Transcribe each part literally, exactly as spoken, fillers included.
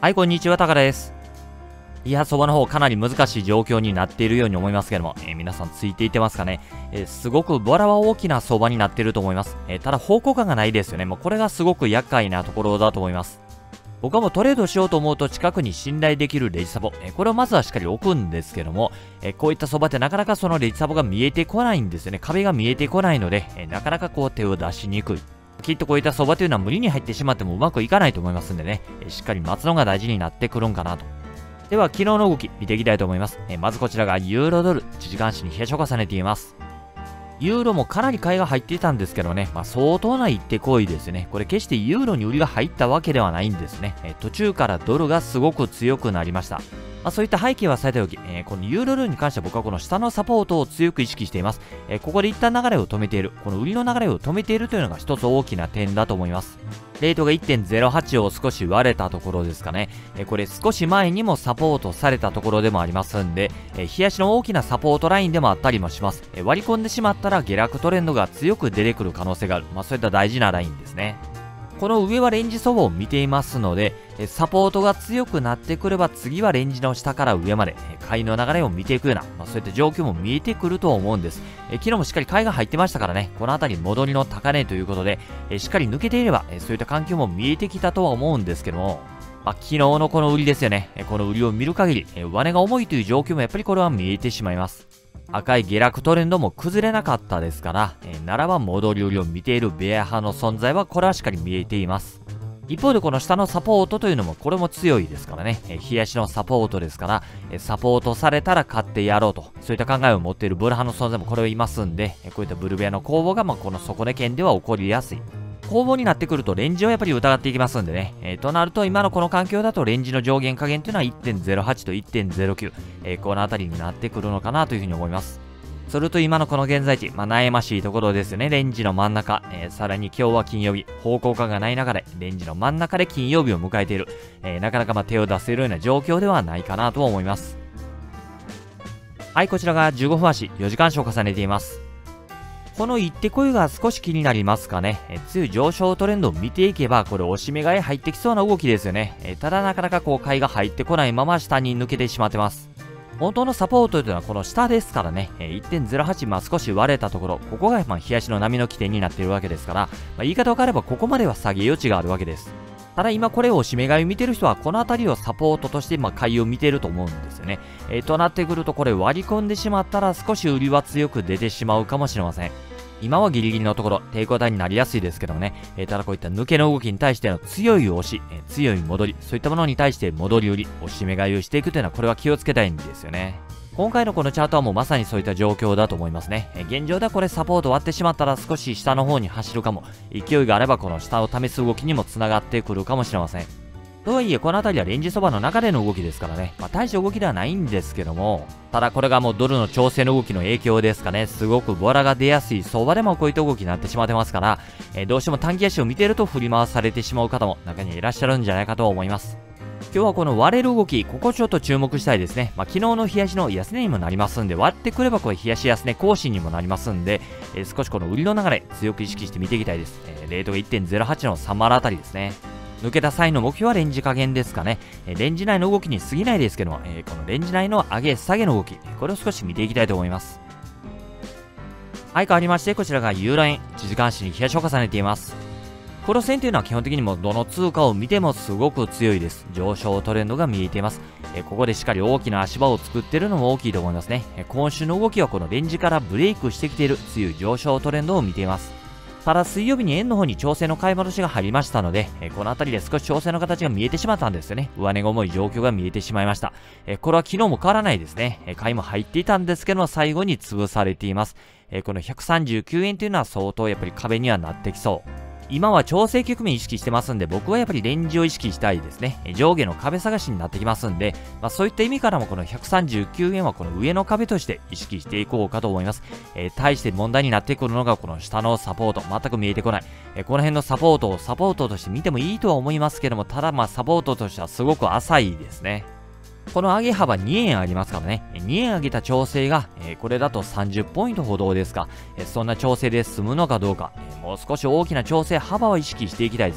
はい、こんにちは、タカです。いや、相場の方かなり難しい状況になっているように思いますけども、えー、皆さんついていってますかね。えー、すごくボラは大きな相場になっていると思います。えー、ただ方向感がないですよね。もうこれがすごく厄介なところだと思います。僕はもうトレードしようと思うと近くに信頼できるレジサボ、えー、これをまずはしっかり置くんですけども、えー、こういった相場ってなかなかそのレジサボが見えてこないんですよね。壁が見えてこないので、えー、なかなかこう手を出しにくい。きっとこういった相場というのは無理に入ってしまってもうまくいかないと思いますんでね、えー、しっかり待つのが大事になってくるんかなと。では昨日の動き見ていきたいと思います。えー、まずこちらがユーロドル、いちじかん足に冷やしを重ねています。ユーロもかなり買いが入っていたんですけどね、まあ、相当な一手行為ですね。これ決してユーロに売りが入ったわけではないんですね。えー、途中からドルがすごく強くなりました。まあ、そういった背景はさておき、えー、このユーロドルに関しては僕はこの下のサポートを強く意識しています。えー、ここで一旦流れを止めている、この売りの流れを止めているというのが一つ大きな点だと思います。レートが いってんゼロはち を少し割れたところですかね。えー、これ少し前にもサポートされたところでもありますんで、えー、冷やしの大きなサポートラインでもあったりもします。えー、割り込んでしまったら下落トレンドが強く出てくる可能性がある。まあそういった大事なラインですね。この上はレンジ相場を見ていますので、サポートが強くなってくれば次はレンジの下から上まで買いの流れを見ていくような、まあ、そういった状況も見えてくると思うんです。え昨日もしっかり買いが入ってましたからね、この辺り戻りの高値ということで、えしっかり抜けていればそういった環境も見えてきたとは思うんですけども、まあ、昨日のこの売りですよね。この売りを見る限り、上値が重いという状況もやっぱりこれは見えてしまいます。赤い下落トレンドも崩れなかったですから、えー、ならば戻り売りを見ているベア派の存在はこれはしっかり見えています。一方でこの下のサポートというのもこれも強いですからね、えー、冷やしのサポートですから、えー、サポートされたら買ってやろうと、そういった考えを持っているブル派の存在もこれはいますんで、えー、こういったブルベアの攻防がまあこの底値圏では起こりやすい。攻防になってくるとレンジをやっぱり疑っていきますんでね。えー、となると今のこの環境だとレンジの上限下限というのは いってんゼロはち と いってんゼロきゅう、えー、この辺りになってくるのかなというふうに思います。それと今のこの現在地、まあ、悩ましいところですよね。レンジの真ん中、えー、さらに今日は金曜日、方向感がない中で、レンジの真ん中で金曜日を迎えている。えー、なかなかまあ手を出せるような状況ではないかなと思います。はい、こちらがじゅうごふん足、よじかん足を重ねています。この一手こいが少し気になりますかね。えー、強い上昇トレンドを見ていけば、これ押し目買い入ってきそうな動きですよね。えー、ただなかなかこう買いが入ってこないまま下に抜けてしまってます。本当のサポートというのはこの下ですからね、いってんゼロはち、まあ少し割れたところ、ここがまあ冷やしの波の起点になっているわけですから、まあ、言い方を変えればここまでは下げ余地があるわけです。ただ今これを締め買いを見てる人はこの辺りをサポートとしてまあ買いを見てると思うんですよね。えー、となってくるとこれ割り込んでしまったら少し売りは強く出てしまうかもしれません。今はギリギリのところ、抵抗体になりやすいですけどもね、えー、ただこういった抜けの動きに対しての強い押し、えー、強い戻り、そういったものに対して戻り売り、押し目買いをしていくというのはこれは気をつけたいんですよね。今回のこのチャートはもうまさにそういった状況だと思いますね。え現状ではこれサポート割ってしまったら少し下の方に走るかも。勢いがあればこの下を試す動きにもつながってくるかもしれません。とはいえこの辺りはレンジそばの中での動きですからね。まあ大した動きではないんですけども、ただこれがもうドルの調整の動きの影響ですかね。すごくボラが出やすい相場でもこういった動きになってしまってますから、えどうしても短期足を見ていると振り回されてしまう方も中にいらっしゃるんじゃないかと思います。今日はこの割れる動き、ここちょっと注目したいですね。まあ、昨日の冷やしの安値にもなりますんで、割ってくればこれ冷やし安値更新にもなりますんで、えー、少しこの売りの流れ、強く意識して見ていきたいです。えー、レートが いってんゼロはち のさん丸あたりですね。抜けた際の目標はレンジ加減ですかね。えー、レンジ内の動きに過ぎないですけども、えー、このレンジ内の上げ下げの動き、これを少し見ていきたいと思います。はい、変わりまして、こちらがユーロ円、いちじかん足に冷やしを重ねています。この線というのは基本的にもどの通貨を見てもすごく強いです。上昇トレンドが見えています。えここでしっかり大きな足場を作っているのも大きいと思いますね。え今週の動きはこのレンジからブレイクしてきている強い上昇トレンドを見ています。ただ水曜日に円の方に調整の買い戻しが入りましたので、えこの辺りで少し調整の形が見えてしまったんですよね。上値が重い状況が見えてしまいました。えこれは昨日も変わらないですね。え買いも入っていたんですけども最後に潰されています。えこのひゃくさんじゅうきゅうえんというのは相当やっぱり壁にはなってきそう。今は調整局面意識してますんで、僕はやっぱりレンジを意識したいですね。上下の壁探しになってきますんで、まあ、そういった意味からもこのひゃくさんじゅうきゅうえんはこの上の壁として意識していこうかと思います。えー、対して問題になってくるのがこの下のサポート、全く見えてこない。えー、この辺のサポートをサポートとして見てもいいとは思いますけども、ただまあサポートとしてはすごく浅いですね。この上げ幅にえんありますからね。にえん上げた調整が、えー、これだとさんじゅっポイントほどですか。えー、そんな調整で済むのかどうか、えー、もう少し大きな調整幅を意識していきたいです。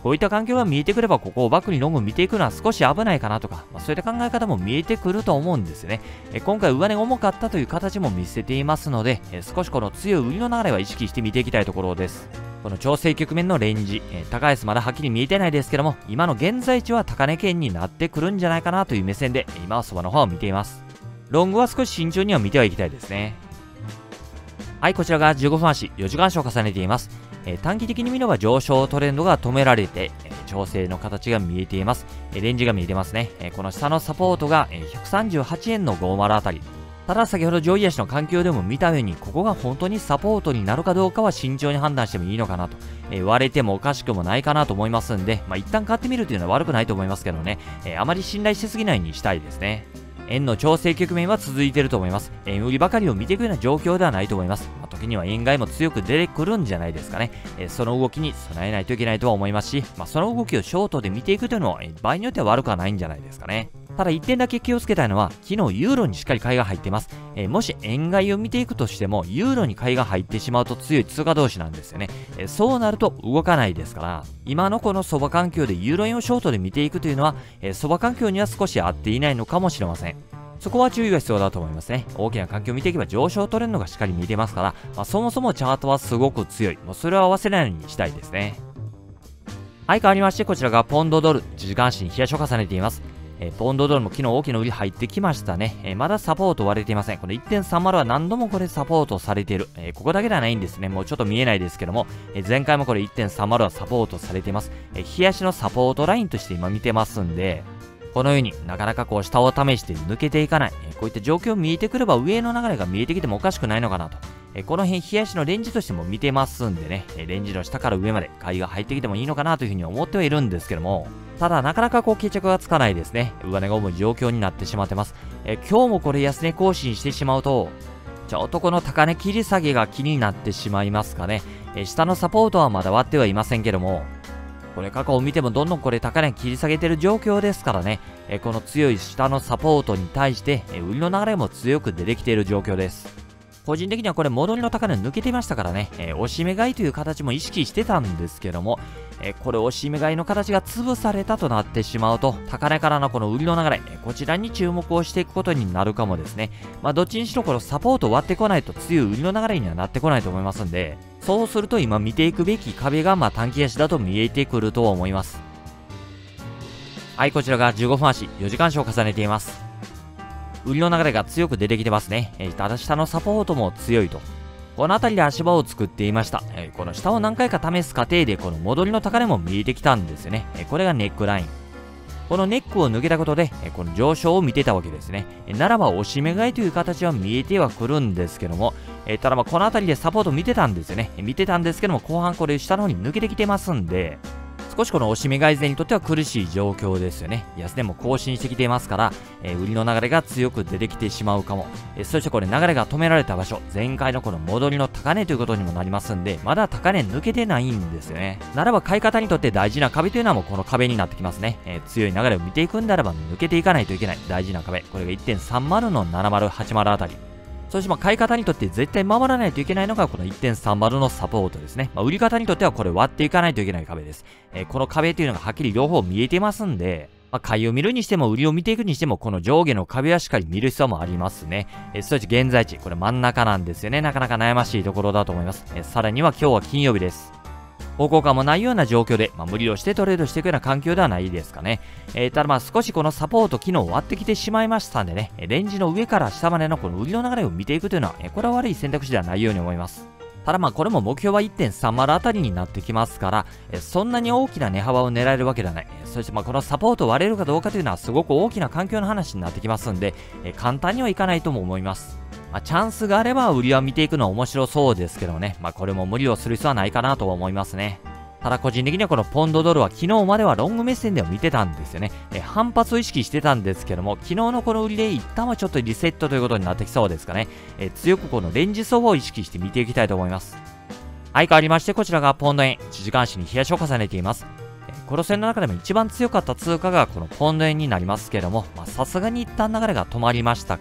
こういった環境が見えてくれば、ここをバックにロング見ていくのは少し危ないかなとか、まあ、そういった考え方も見えてくると思うんですよね。え今回上値が重かったという形も見せていますので、え少しこの強い売りの流れは意識して見ていきたいところです。この調整局面のレンジ、え高安まだはっきり見えてないですけども、今の現在地は高値圏になってくるんじゃないかなという目線で、今は相場の方を見ています。ロングは少し慎重には見てはいきたいですね。はい、こちらがじゅうごふん足、よじかん足を重ねています。えー、短期的に見れば上昇トレンドが止められて、えー、調整の形が見えています。えー、レンジが見えてますね。えー、この下のサポートが、えー、ひゃくさんじゅうはちえんのごじゅうあたり。ただ先ほど上位足の環境でも見たように、ここが本当にサポートになるかどうかは慎重に判断してもいいのかなと。えー、割れてもおかしくもないかなと思いますんで、まあ、一旦買ってみるというのは悪くないと思いますけどね。えー、あまり信頼しすぎないようにしたいですね。円の調整局面は続いていると思います。円売りばかりを見ていくような状況ではないと思います。まあ、時には円買いも強く出てくるんじゃないですかね。えー、その動きに備えないといけないとは思いますし、まあ、その動きをショートで見ていくというのは、えー、場合によっては悪くはないんじゃないですかね。ただ一点だけ気をつけたいのは、昨日ユーロにしっかり買いが入っています。えー、もし円買いを見ていくとしても、ユーロに買いが入ってしまうと強い通貨同士なんですよね。えー、そうなると動かないですから、今のこの相場環境でユーロ円をショートで見ていくというのは、えー、相場環境には少し合っていないのかもしれません。そこは注意が必要だと思いますね。大きな環境を見ていけば上昇トレンドがしっかり見てますから、まあ、そもそもチャートはすごく強い。もうそれを合わせないようにしたいですね。はい、変わりまして、こちらがポンドドル、いちじかん足に冷やしを重ねています。えー、ポンドドルも昨日大きな売り入ってきましたね。えー、まだサポート割れていません。この いってんさんまる は何度もこれサポートされている。えー、ここだけではないんですね。もうちょっと見えないですけども、えー、前回もこれ いってんさんまる はサポートされています。えー、冷やしのサポートラインとして今見てますんで、このようになかなかこう下を試して抜けていかない、えー、こういった状況見えてくれば上の流れが見えてきてもおかしくないのかなと。えー、この辺冷やしのレンジとしても見てますんでね、えー、レンジの下から上まで買いが入ってきてもいいのかなというふうに思ってはいるんですけども、ただなかなかこう決着がつかないですね。上値が重い状況になってしまってます。えー、今日もこれ安値更新してしまうと、ちょっとこの高値切り下げが気になってしまいますかね。えー、下のサポートはまだ割ってはいませんけども、これ過去を見てもどんどんこれ高値切り下げてる状況ですからね、えこの強い下のサポートに対して、え売りの流れも強く出てきている状況です。個人的にはこれ戻りの高値抜けていましたからね、えー、押し目買いという形も意識してたんですけども、えー、これ押し目買いの形が潰されたとなってしまうと、高値からのこの売りの流れ、えー、こちらに注目をしていくことになるかもですね。まあどっちにしろこのサポート割ってこないと強い売りの流れにはなってこないと思いますんで、そうすると今見ていくべき壁がまあ短期足だと見えてくると思います。はい、こちらがじゅうごふん足、よじかん足を重ねています。売りの流れが強く出てきてますね。えー、ただ下のサポートも強いと。この辺りで足場を作っていました。えー、この下を何回か試す過程でこの戻りの高値も見えてきたんですよね。えー、これがネックライン。このネックを抜けたことで、えー、この上昇を見てたわけですね。えー、ならば押し目買いという形は見えてはくるんですけども、えー、ただまあこの辺りでサポート見てたんですよね。えー、見てたんですけども、後半これ下の方に抜けてきてますんで、少しこの押し目買い勢にとっては苦しい状況ですよね。安値も更新してきていますから、えー、売りの流れが強く出てきてしまうかも。えー、そしてこれ流れが止められた場所、前回のこの戻りの高値ということにもなりますんで、まだ高値抜けてないんですよね。ならば買い方にとって大事な壁というのはもうこの壁になってきますね。えー、強い流れを見ていくんであれば抜けていかないといけない大事な壁。これが いってんさんまる のななまるはちまるあたり。そしてまあ買い方にとって絶対守らないといけないのがこの いってんさんまる のサポートですね。まあ、売り方にとってはこれ割っていかないといけない壁です。えー、この壁というのがはっきり両方見えてますんで、まあ、買いを見るにしても売りを見ていくにしてもこの上下の壁はしっかり見る必要もありますね。えー、そして現在地、これ真ん中なんですよね。なかなか悩ましいところだと思います。えー、さらには今日は金曜日です。方向感もないような状況で、まあ、無理をしてトレードしていくような環境ではないですかね。えー、ただまあ少しこのサポート機能割ってきてしまいましたんでね、レンジの上から下までのこの売りの流れを見ていくというのは、えー、これは悪い選択肢ではないように思います。ただまあこれも目標は いってんさんまる あたりになってきますから、えー、そんなに大きな値幅を狙えるわけではない。えー、そしてまあこのサポート割れるかどうかというのはすごく大きな環境の話になってきますんで、えー、簡単にはいかないとも思います。まあ、チャンスがあれば売りは見ていくのは面白そうですけどね、まあこれも無理をする必要はないかなと思いますね。ただ個人的にはこのポンドドルは昨日まではロング目線では見てたんですよね。え反発を意識してたんですけども、昨日のこの売りで一旦はちょっとリセットということになってきそうですかね。え強くこのレンジ相場を意識して見ていきたいと思います。はい、変わりましてこちらがポンド円、いちじかん足に冷やしを重ねています。えこの線の中でも一番強かった通貨がこのポンド円になりますけども、さすがに一旦流れが止まりましたかね。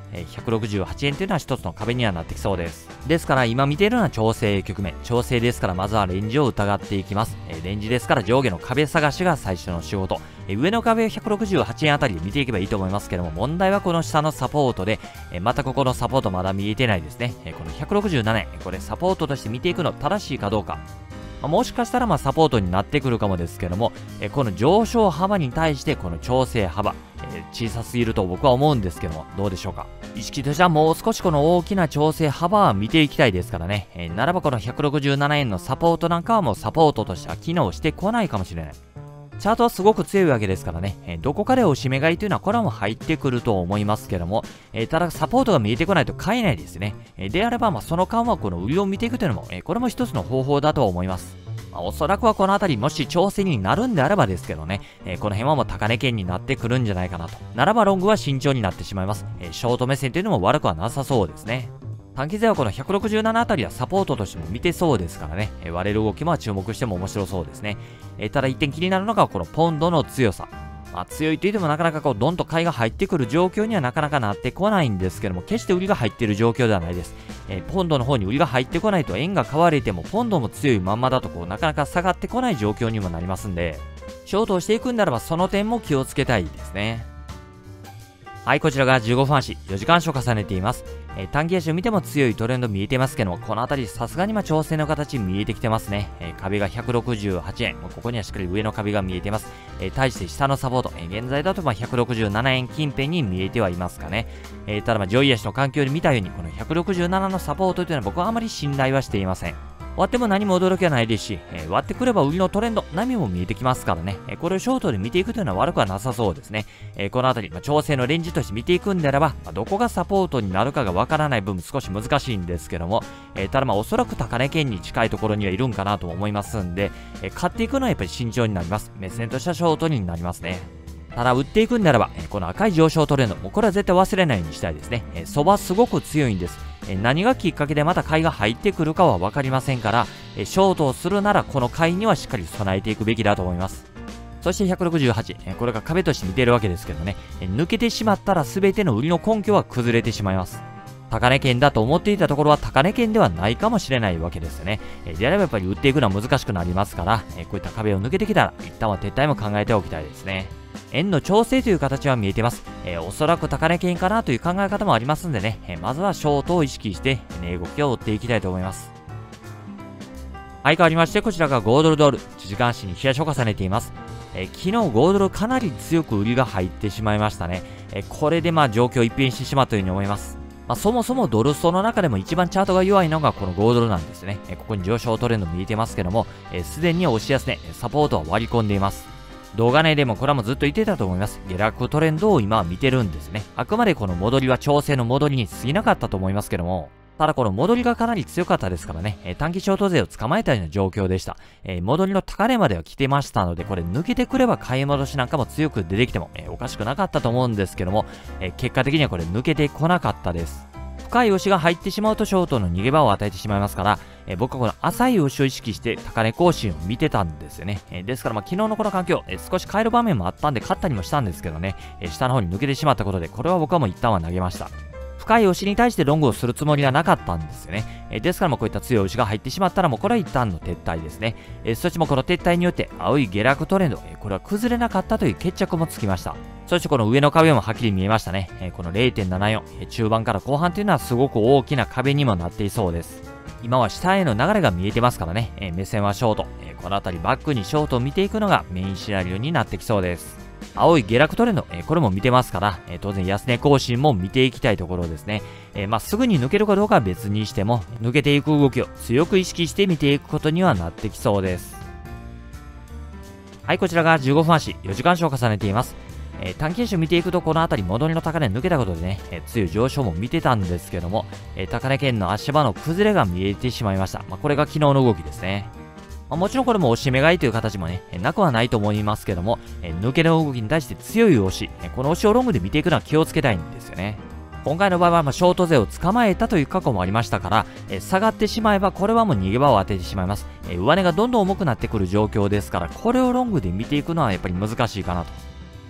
えー、ひゃくろくじゅうはちえんというのは一つの壁にはなってきそうです。ですから今見ているのは調整局面。調整ですからまずはレンジを疑っていきます。えー、レンジですから上下の壁探しが最初の仕事。えー、上の壁をひゃくろくじゅうはちえんあたりで見ていけばいいと思いますけども、問題はこの下のサポートで、えー、またここのサポートまだ見えてないですね。えー、このひゃくろくじゅうななえん、これサポートとして見ていくの正しいかどうか。まあ、もしかしたらまあサポートになってくるかもですけども、えー、この上昇幅に対してこの調整幅、えー、小さすぎると僕は思うんですけども、どうでしょうか。意識としてはもう少しこの大きな調整幅は見ていきたいですからね。えー、ならばこのひゃくろくじゅうななえんのサポートなんかはもうサポートとしては機能してこないかもしれない。チャートはすごく強いわけですからね、えー、どこかで押し目買いというのはこれはもう入ってくると思いますけども、えー、ただサポートが見えてこないと買えないですね。えー、であればまあその間はこの売りを見ていくというのも、えー、これも一つの方法だと思います。まあ、おそらくはこの辺りもし調整になるんであればですけどね、えー、この辺はもう高値圏になってくるんじゃないかなと。ならばロングは慎重になってしまいます。えー、ショート目線というのも悪くはなさそうですね。短期勢はこのひゃくろくじゅうななあたりはサポートとしても見てそうですからね、えー、割れる動きも注目しても面白そうですね。えー、ただ一点気になるのがこのポンドの強さ。まあ、強いといってもなかなかこうドンと買いが入ってくる状況にはなかなかなってこないんですけども、決して売りが入っている状況ではないです。えー、ポンドの方に売りが入ってこないと円が買われてもポンドも強いまんまだとこうなかなか下がってこない状況にもなりますんで、ショートをしていくんならばその点も気をつけたいですね。はい、こちらがじゅうごふん足、よじかん足を重ねています。えー、短期足を見ても強いトレンド見えてますけども、この辺りさすがにま調整の形見えてきてますね。えー、壁がひゃくろくじゅうはちえん、ここにはしっかり上の壁が見えてます。えー、対して下のサポート、えー、現在だとまひゃくろくじゅうななえん近辺に見えてはいますかね。えー、ただま上位足の環境で見たように、このひゃくろくじゅうななのサポートというのは僕はあまり信頼はしていません。割っても何も驚きはないですし、えー、割ってくれば売りのトレンド、波も見えてきますからね、えー、これをショートで見ていくというのは悪くはなさそうですね。えー、この辺り、まあ、調整のレンジとして見ていくんであれば、まあ、どこがサポートになるかがわからない分少し難しいんですけども、えー、ただまあおそらく高値圏に近いところにはいるんかなと思いますんで、えー、買っていくのはやっぱり慎重になります。目線としたショートになりますね。ただ売っていくんであれば、えー、この赤い上昇トレンド、もうこれは絶対忘れないようにしたいですね。えー、相場すごく強いんです。えー、何がきっかけでまた買いが入ってくるかは分かりませんから、えー、ショートをするならこの買いにはしっかり備えていくべきだと思います。そしてひゃくろくじゅうはち、えー、これが壁として見ているわけですけどね、えー、抜けてしまったら全ての売りの根拠は崩れてしまいます。高値圏だと思っていたところは高値圏ではないかもしれないわけですよね。えー、であればやっぱり売っていくのは難しくなりますから、えー、こういった壁を抜けてきたら一旦は撤退も考えておきたいですね。円の調整という形は見えています。えー、おそらく高値圏かなという考え方もありますんでね、えー、まずはショートを意識して値動きを追っていきたいと思います。はい、変わりましてこちらがごドルドル、いちじかん足に冷やしを重ねています。えー、昨日ごドルかなり強く売りが入ってしまいましたね。えー、これでまあ状況一変してしまったように思います。まあ、そもそもドルストの中でも一番チャートが弱いのがこのごドルなんですね。えー、ここに上昇トレンド見えてますけども、すでに押し安値、サポートは割り込んでいます。動画内でもこれはもうずっと言ってたと思います。下落トレンドを今は見てるんですね。あくまでこの戻りは調整の戻りに過ぎなかったと思いますけども、ただこの戻りがかなり強かったですからね、えー、短期ショート勢を捕まえたような状況でした。えー、戻りの高値までは来てましたので、これ抜けてくれば買い戻しなんかも強く出てきても、えー、おかしくなかったと思うんですけども、えー、結果的にはこれ抜けてこなかったです。深い押しが入ってしまうとショートの逃げ場を与えてしまいますから、えー、僕はこの浅い押しを意識して高値更新を見てたんですよね。えー、ですからまあ昨日のこの環境、えー、少し変える場面もあったんで勝ったりもしたんですけどね、えー、下の方に抜けてしまったことで、これは僕はもう一旦は投げました。深い押しに対してロングをするつもりはなかったんですよね。えー、ですからもうこういった強い押しが入ってしまったらもうこれは一旦の撤退ですね。えー、そしてもこの撤退によって青い下落トレンド、えー、これは崩れなかったという決着もつきました。そしてこの上の壁もはっきり見えましたね。えー、この れいてんななよん、えー、中盤から後半というのはすごく大きな壁にもなっていそうです。今は下への流れが見えてますからね、えー、目線はショート、えー、この辺りバックにショートを見ていくのがメインシナリオになってきそうです。青い下落トレンド、えー、これも見てますから、えー、当然安値更新も見ていきたいところですね。えー、まあ、すぐに抜けるかどうかは別にしても、抜けていく動きを強く意識して見ていくことにはなってきそうです。はい、こちらがじゅうごふん足、よじかん足を重ねています。えー、短期足を見ていくとこの辺り戻りの高値抜けたことでね、えー、強い上昇も見てたんですけども、えー、高値圏の足場の崩れが見えてしまいました。まあ、これが昨日の動きですね。まあ、もちろんこれも押し目買いという形もね、なくはないと思いますけども、えー、抜けの動きに対して強い押し、えー、この押しをロングで見ていくのは気をつけたいんですよね。今回の場合はまあショート勢を捕まえたという過去もありましたから、えー、下がってしまえばこれはもう逃げ場を当ててしまいます。えー、上値がどんどん重くなってくる状況ですから、これをロングで見ていくのはやっぱり難しいかなと。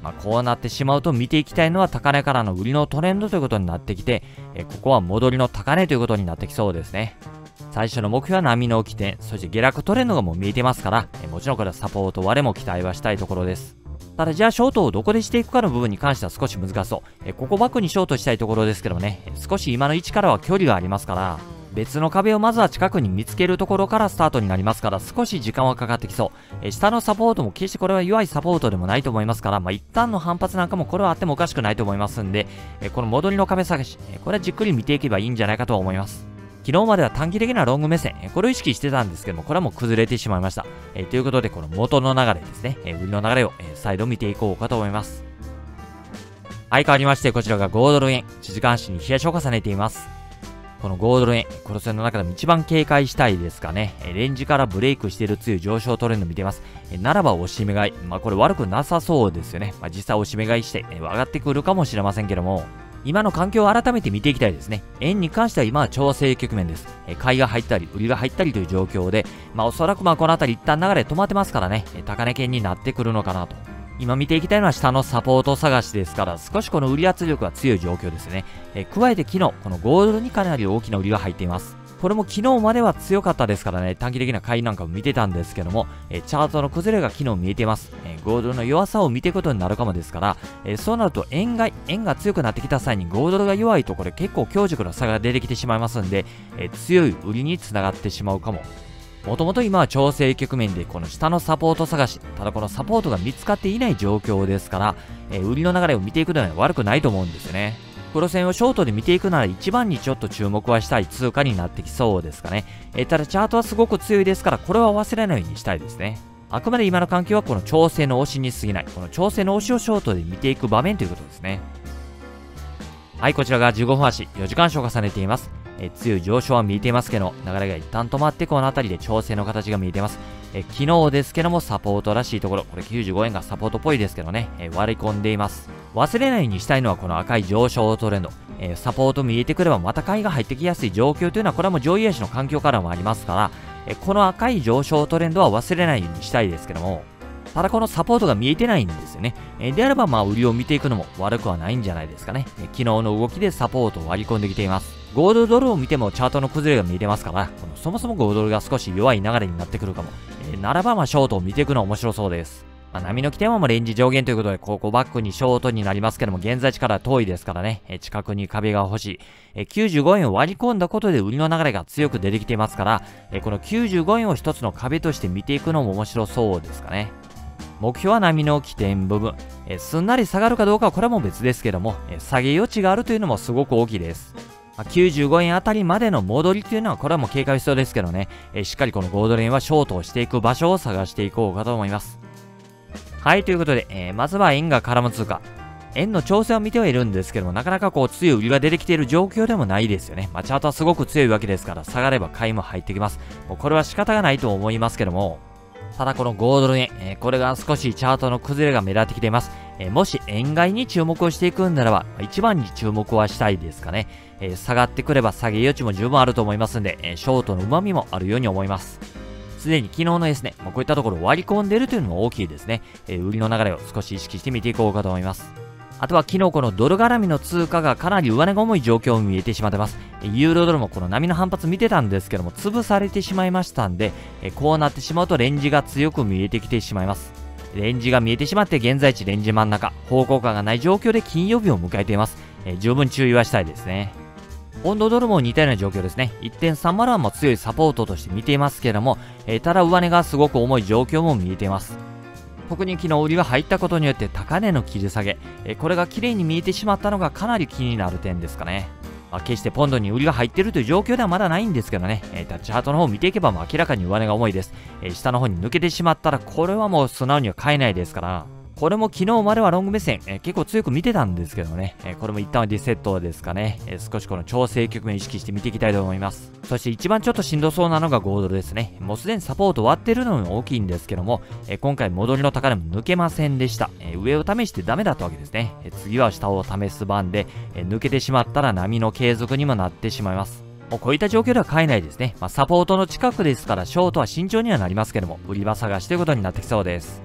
まあ、こうなってしまうと見ていきたいのは高値からの売りのトレンドということになってきて、えここは戻りの高値ということになってきそうですね。最初の目標は波の起点、そして下落トレンドがもう見えてますから、えもちろんこれはサポート割れも期待はしたいところです。ただじゃあショートをどこでしていくかの部分に関しては少し難しそう。えここバックにショートしたいところですけどもね、少し今の位置からは距離がありますから、別の壁をまずは近くに見つけるところからスタートになりますから、少し時間はかかってきそう。え下のサポートも決してこれは弱いサポートでもないと思いますから、まあ、一旦の反発なんかもこれはあってもおかしくないと思いますんで、えこの戻りの壁探し、えこれはじっくり見ていけばいいんじゃないかと思います。昨日までは短期的なロング目線、これを意識してたんですけども、これはもう崩れてしまいました。えー、ということで、この元の流れですね、えー、売りの流れを、えー、再度見ていこうかと思います。はい、変わりまして、こちらがごドル円、いちじかん足に冷やしを重ねています。このごドル円、この線の中でも一番警戒したいですかね。えー、レンジからブレイクしている強い上昇トレンド見てます。えー、ならば押し目買い、まあこれ悪くなさそうですよね。まあ実際押し目買いして、えー、上がってくるかもしれませんけども、今の環境を改めて見ていきたいですね。円に関しては今は調整局面です。え買いが入ったり、売りが入ったりという状況で、まあおそらくまあこの辺り一旦流れ止まってますからね、高値圏になってくるのかなと。今見ていきたいのは下のサポート探しですから、少しこの売り圧力が強い状況ですね。え加えて昨日、このごドルにかなり大きな売りが入っています。これも昨日までは強かったですからね、短期的な買いなんかも見てたんですけども、えチャートの崩れが昨日見えています。えごドルの弱さを見ていくことになるかもですから、えそうなると円買い、円が強くなってきた際にごドルが弱いとこれ結構強軸の差が出てきてしまいますんで、え強い売りにつながってしまうかも。もともと今は調整局面でこの下のサポート探し、ただこのサポートが見つかっていない状況ですから、え売りの流れを見ていくのは悪くないと思うんですよね。黒線をショートで見ていくなら一番にちょっと注目はしたい通貨になってきそうですかね。えー、ただチャートはすごく強いですからこれは忘れないようにしたいですね。あくまで今の環境はこの調整の押しに過ぎない。この調整の押しをショートで見ていく場面ということですね。はい、こちらがじゅうごふん足、よじかん足を重ねています。えー、強い上昇は見えていますけど、流れが一旦止まってこの辺りで調整の形が見えています。えー、昨日ですけどもサポートらしいところ、これきゅうじゅうごえんがサポートっぽいですけどね、えー、割り込んでいます。忘れないようにしたいのはこの赤い上昇トレンド。えー、サポート見えてくればまた買いが入ってきやすい状況というのはこれはもう上位足の環境からもありますから、えー、この赤い上昇トレンドは忘れないようにしたいですけども、ただこのサポートが見えてないんですよね。えー、であればまあ売りを見ていくのも悪くはないんじゃないですかね。えー、昨日の動きでサポートを割り込んできています。ゴールドルを見てもチャートの崩れが見えてますから、このそもそもゴールドルが少し弱い流れになってくるかも。えー、ならばまあショートを見ていくのは面白そうです。まあ、波の起点はもうレンジ上限ということで、ここバックにショートになりますけども、現在地から遠いですからね、え近くに壁が欲しい。えきゅうじゅうごえんを割り込んだことで売りの流れが強く出てきていますから、えこのきゅうじゅうごえんを一つの壁として見ていくのも面白そうですかね。目標は波の起点部分。えすんなり下がるかどうかはこれはもう別ですけども、え下げ余地があるというのもすごく大きいです。まあ、きゅうじゅうごえんあたりまでの戻りというのはこれはもう警戒必要ですけどね、えしっかりこのゴールド円はショートをしていく場所を探していこうかと思います。はい、ということで、えー、まずは円が絡む通貨。円の調整を見てはいるんですけども、なかなかこう強い売りが出てきている状況でもないですよね。まあ、チャートはすごく強いわけですから、下がれば買いも入ってきます。もうこれは仕方がないと思いますけども、ただこのごドル円、えー、これが少しチャートの崩れが目立ってきています。えー、もし円買いに注目をしていくんならば、一番に注目はしたいですかね。えー、下がってくれば下げ余地も十分あると思いますんで、えー、ショートの旨味もあるように思います。すでに昨日のですね、まあ、こういったところを割り込んでいるというのも大きいですね。えー、売りの流れを少し意識して見ていこうかと思います。あとは昨日このドル絡みの通貨がかなり上値が重い状況を見えてしまってます。ユーロドルもこの波の反発見てたんですけども、潰されてしまいましたんで、えこうなってしまうとレンジが強く見えてきてしまいます。レンジが見えてしまって現在地レンジ真ん中、方向感がない状況で金曜日を迎えています。え十分注意はしたいですね。ポンドドルも似たような状況ですね。いってんさんまる はも強いサポートとして見ていますけれども、えただ上値がすごく重い状況も見えています。特に昨日売りが入ったことによって高値の切り下げ、えこれが綺麗に見えてしまったのがかなり気になる点ですかね。まあ、決してポンドに売りが入っているという状況ではまだないんですけどね、えー、チャートの方を見ていけばもう明らかに上値が重いです。えー、下の方に抜けてしまったらこれはもう素直には買えないですから、これも昨日まではロング目線、えー、結構強く見てたんですけどね、えー、これも一旦はリセットですかね、えー、少しこの調整局面意識して見ていきたいと思います。そして一番ちょっとしんどそうなのがごドルですね。もうすでにサポート終わってるのも大きいんですけども、えー、今回戻りの高値も抜けませんでした。えー、上を試してダメだったわけですね。えー、次は下を試す番で、えー、抜けてしまったら波の継続にもなってしまいます。もうこういった状況では買えないですね。まあ、サポートの近くですからショートは慎重にはなりますけども、売り場探しということになってきそうです。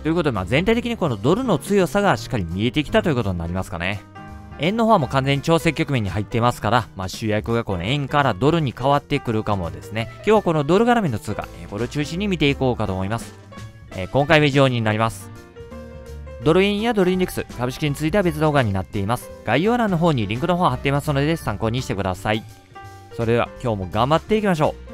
ということで、まあ、全体的にこのドルの強さがしっかり見えてきたということになりますかね。円の方はもう完全に調整局面に入っていますから、まあ、主役がこの円からドルに変わってくるかもですね。今日はこのドル絡みの通貨、えー、これを中心に見ていこうかと思います。えー、今回は以上になります。ドル円やドルインデックス、株式については別動画になっています。概要欄の方にリンクの方貼っていますので参考にしてください。それでは今日も頑張っていきましょう。